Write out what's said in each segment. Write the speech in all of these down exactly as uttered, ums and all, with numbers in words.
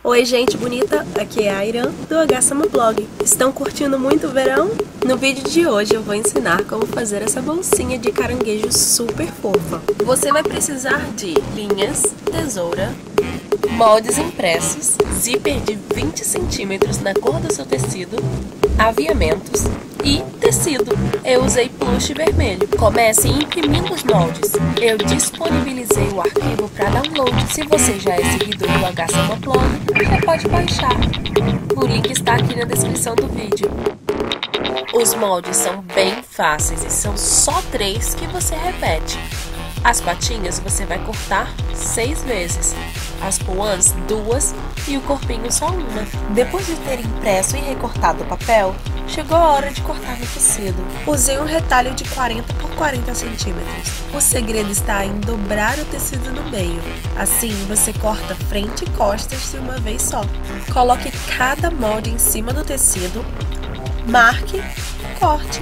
Oi gente bonita, aqui é a Irã do H Sama Blog. Estão curtindo muito o verão? No vídeo de hoje eu vou ensinar como fazer essa bolsinha de caranguejo super fofa. Você vai precisar de linhas, tesoura, moldes impressos, zíper de vinte centímetros na cor do seu tecido, aviamentos e tecido. Eu usei plush vermelho. Comece imprimindo os moldes. Eu disponibilizei o arquivo para download. Se você já é seguidor do H Sama Blog, já pode baixar. O link está aqui na descrição do vídeo. Os moldes são bem fáceis e são só três que você repete. As patinhas você vai cortar seis vezes, as puãs duas e o corpinho só uma. Depois de ter impresso e recortado o papel, chegou a hora de cortar no tecido. Usei um retalho de quarenta por quarenta centímetros. O segredo está em dobrar o tecido no meio. Assim você corta frente e costas de uma vez só. Coloque cada molde em cima do tecido, marque, corte.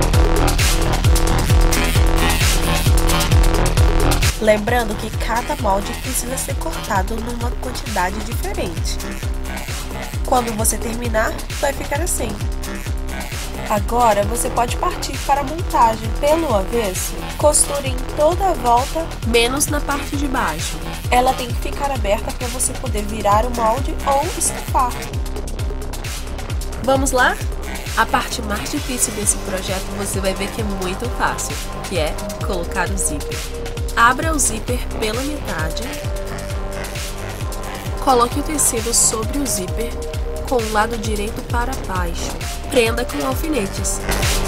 Lembrando que cada molde precisa ser cortado numa quantidade diferente. Quando você terminar, vai ficar assim. Agora você pode partir para a montagem. Pelo avesso, costure em toda a volta, menos na parte de baixo. Ela tem que ficar aberta para você poder virar o molde ou estufar. Vamos lá? A parte mais difícil desse projeto você vai ver que é muito fácil, que é colocar o zíper. Abra o zíper pela metade, coloque o tecido sobre o zíper com o lado direito para baixo, prenda com alfinetes.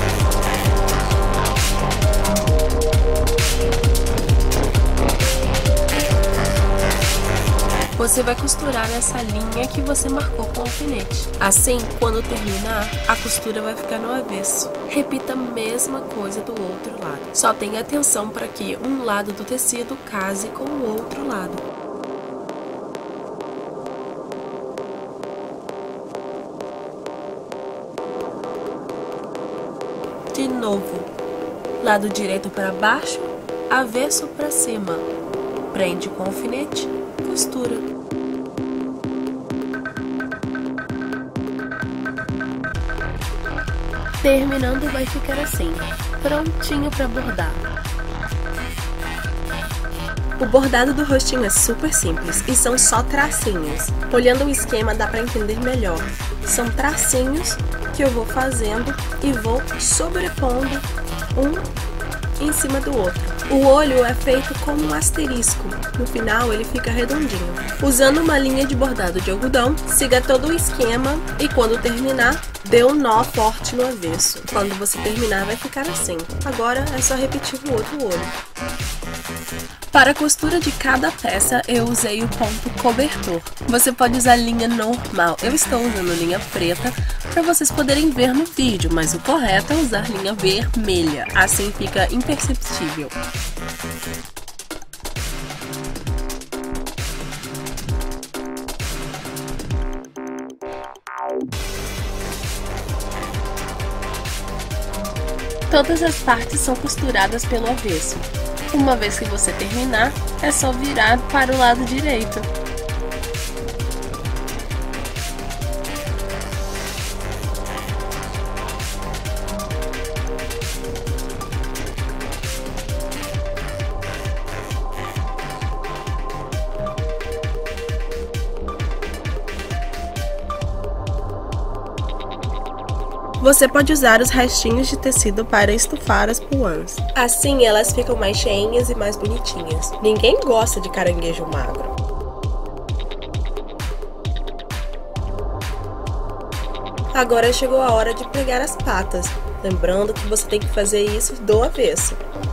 Você vai costurar essa linha que você marcou com alfinete. Assim, quando terminar, a costura vai ficar no avesso. Repita a mesma coisa do outro lado. Só tenha atenção para que um lado do tecido case com o outro lado. De novo, lado direito para baixo, avesso para cima. Prende com alfinete, costura. Terminando, vai ficar assim, prontinho para bordar. O bordado do rostinho é super simples e são só tracinhos. Olhando o esquema dá para entender melhor. São tracinhos que eu vou fazendo e vou sobrepondo um em cima do outro. O olho é feito como um asterisco, no final ele fica redondinho. Usando uma linha de bordado de algodão, siga todo o esquema e quando terminar, dê um nó forte no avesso. Quando você terminar vai ficar assim. Agora é só repetir o outro olho. Para a costura de cada peça, eu usei o ponto cobertor. Você pode usar linha normal. Eu estou usando linha preta para vocês poderem ver no vídeo, mas o correto é usar linha vermelha. Assim fica imperceptível. Todas as partes são costuradas pelo avesso. Uma vez que você terminar, é só virar para o lado direito. Você pode usar os restinhos de tecido para estufar as puãs. Assim elas ficam mais cheinhas e mais bonitinhas. Ninguém gosta de caranguejo magro. Agora chegou a hora de pregar as patas. Lembrando que você tem que fazer isso do avesso.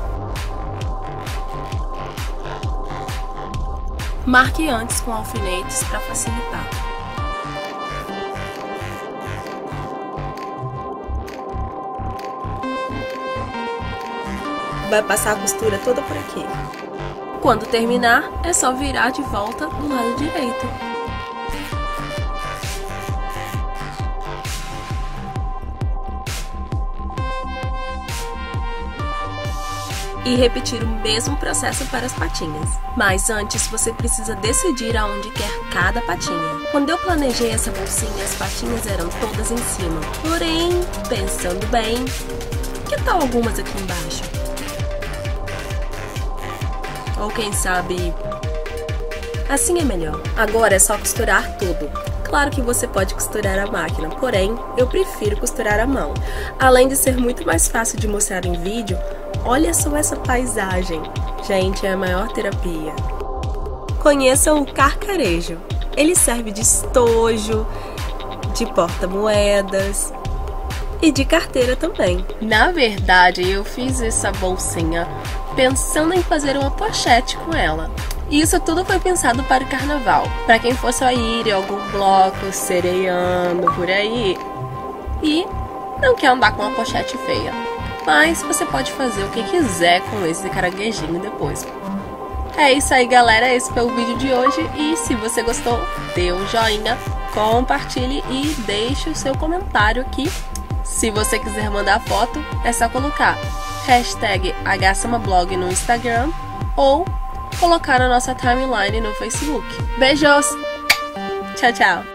Marque antes com alfinetes para facilitar. Vai passar a costura toda por aqui. Quando terminar, é só virar de volta do lado direito. e repetir o mesmo processo para as patinhas. Mas antes você precisa decidir aonde quer cada patinha. Quando eu planejei essa bolsinha, as patinhas eram todas em cima. Porém, pensando bem, que tal algumas aqui embaixo? Ou quem sabe, assim é melhor. Agora é só costurar tudo. Claro que você pode costurar a máquina, porém, eu prefiro costurar à mão. Além de ser muito mais fácil de mostrar em vídeo, olha só essa paisagem. Gente, é a maior terapia. Conheçam o carcarejo. Ele serve de estojo, de porta-moedas e de carteira também. Na verdade, eu fiz essa bolsinha pensando em fazer uma pochete com ela. E isso tudo foi pensado para o carnaval. Para quem for só ir em algum bloco, sereiando por aí e não quer andar com uma pochete feia. Mas você pode fazer o que quiser com esse caranguejinho depois. É isso aí, galera. Esse foi o vídeo de hoje. E se você gostou, dê um joinha, compartilhe e deixe o seu comentário aqui. Se você quiser mandar foto, é só colocar hashtag hsamablog no Instagram ou colocar na nossa timeline no Facebook. Beijos! Tchau, tchau!